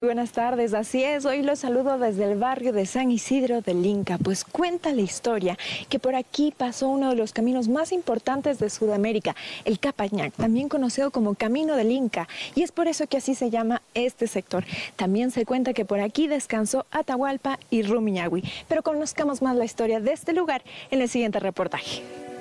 Buenas tardes, así es, hoy los saludo desde el barrio de San Isidro del Inca, pues cuenta la historia que por aquí pasó uno de los caminos más importantes de Sudamérica, el Capañac, también conocido como Camino del Inca, y es por eso que así se llama este sector. También se cuenta que por aquí descansó Atahualpa y Rumiñahui, pero conozcamos más la historia de este lugar en el siguiente reportaje.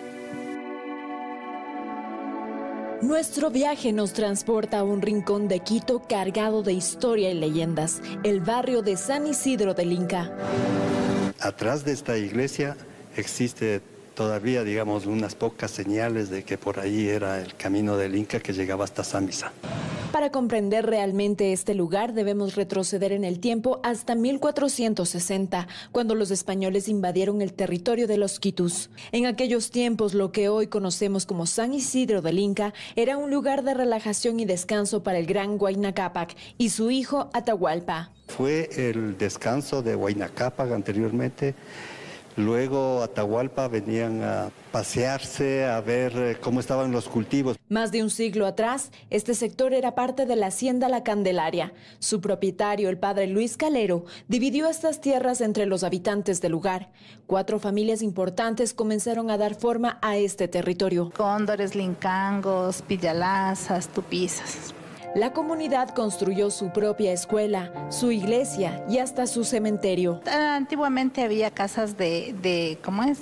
Nuestro viaje nos transporta a un rincón de Quito cargado de historia y leyendas, el barrio de San Isidro del Inca. Atrás de esta iglesia existe todavía, digamos, unas pocas señales de que por ahí era el camino del Inca que llegaba hasta Sambisa. Para comprender realmente este lugar debemos retroceder en el tiempo hasta 1460, cuando los españoles invadieron el territorio de los quitus. En aquellos tiempos, lo que hoy conocemos como San Isidro del Inca era un lugar de relajación y descanso para el gran Huayna Cápac y su hijo Atahualpa. Fue el descanso de Huayna Cápac anteriormente. Luego Atahualpa venían a pasearse, a ver cómo estaban los cultivos. Más de un siglo atrás, este sector era parte de la hacienda La Candelaria. Su propietario, el padre Luis Calero, dividió estas tierras entre los habitantes del lugar. 4 familias importantes comenzaron a dar forma a este territorio. Cóndores, lincangos, pillalazas, tupizas. La comunidad construyó su propia escuela, su iglesia y hasta su cementerio. Antiguamente había casas de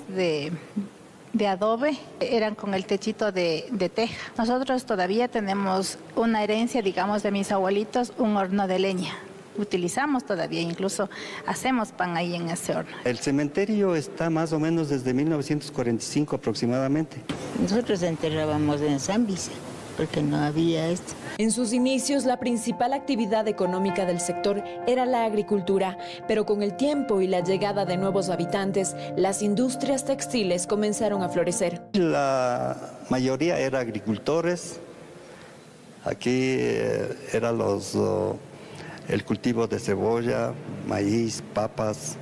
adobe, eran con el techito de teja. Nosotros todavía tenemos una herencia, digamos, de mis abuelitos, un horno de leña. Utilizamos todavía, incluso hacemos pan ahí en ese horno. El cementerio está más o menos desde 1945 aproximadamente. Nosotros enterrábamos en Sambisa, porque no había esto. En sus inicios, la principal actividad económica del sector era la agricultura, pero con el tiempo y la llegada de nuevos habitantes, las industrias textiles comenzaron a florecer. La mayoría eran agricultores. Aquí era el cultivo de cebolla, maíz, papas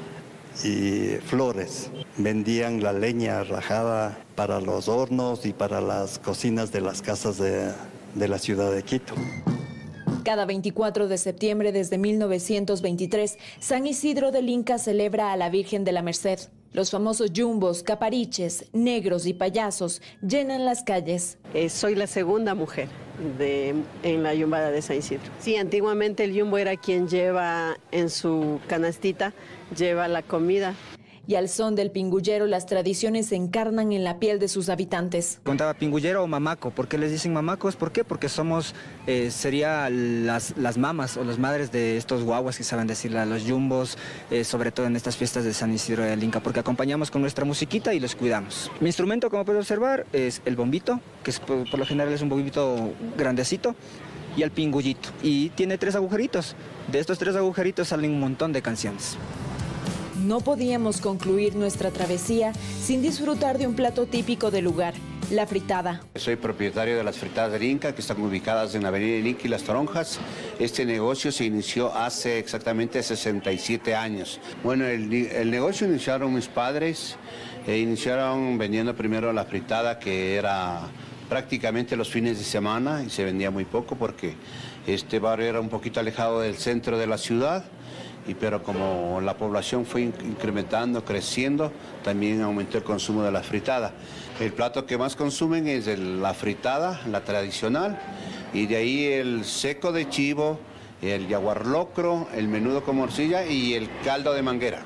y flores. Vendían la leña rajada para los hornos y para las cocinas de las casas de la ciudad de Quito. Cada 24 de septiembre desde 1923, San Isidro del Inca celebra a la Virgen de la Merced. Los famosos yumbos, capariches, negros y payasos llenan las calles. Soy la segunda mujer en la yumbada de San Isidro. Sí, antiguamente el yumbo era quien lleva en su canastita, lleva la comida. Y al son del pingullero, las tradiciones se encarnan en la piel de sus habitantes. Contaba pingullero o mamaco. ¿Por qué les dicen mamacos? ¿Por qué? Porque somos, sería las mamas o las madres de estos guaguas que saben decirle a los yumbos, sobre todo en estas fiestas de San Isidro del Inca, porque acompañamos con nuestra musiquita y los cuidamos. Mi instrumento, como puedes observar, es el bombito, que por lo general es un bombito grandecito, y el pingullito. Y tiene 3 agujeritos. De estos 3 agujeritos salen un montón de canciones. No podíamos concluir nuestra travesía sin disfrutar de un plato típico del lugar, la fritada. Soy propietario de las fritadas del Inca, que están ubicadas en la avenida del Inca y Las Toronjas. Este negocio se inició hace exactamente 67 años. Bueno, el negocio iniciaron mis padres, iniciaron vendiendo primero la fritada, que era prácticamente los fines de semana, y se vendía muy poco porque este barrio era un poquito alejado del centro de la ciudad. Pero como la población fue incrementando, creciendo, también aumentó el consumo de la fritada. El plato que más consumen es la fritada, la tradicional, y de ahí el seco de chivo, el yaguar locro, el menudo con morcilla y el caldo de manguera.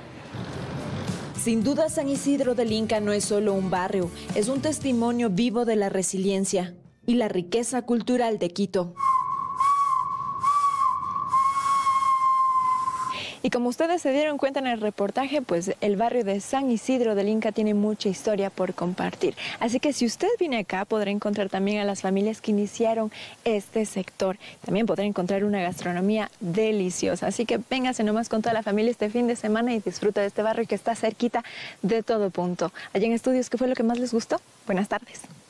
Sin duda, San Isidro del Inca no es solo un barrio, es un testimonio vivo de la resiliencia y la riqueza cultural de Quito. Y como ustedes se dieron cuenta en el reportaje, pues el barrio de San Isidro del Inca tiene mucha historia por compartir. Así que si usted viene acá, podrá encontrar también a las familias que iniciaron este sector. También podrá encontrar una gastronomía deliciosa. Así que véngase nomás con toda la familia este fin de semana y disfruta de este barrio que está cerquita de todo punto. Allá en estudios, ¿qué fue lo que más les gustó? Buenas tardes.